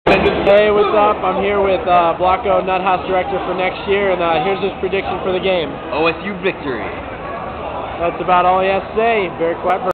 Hey, what's up? I'm here with Blocko Nuthouse director for next year, and here's his prediction for the game. OSU victory. That's about all he has to say. Very quiet.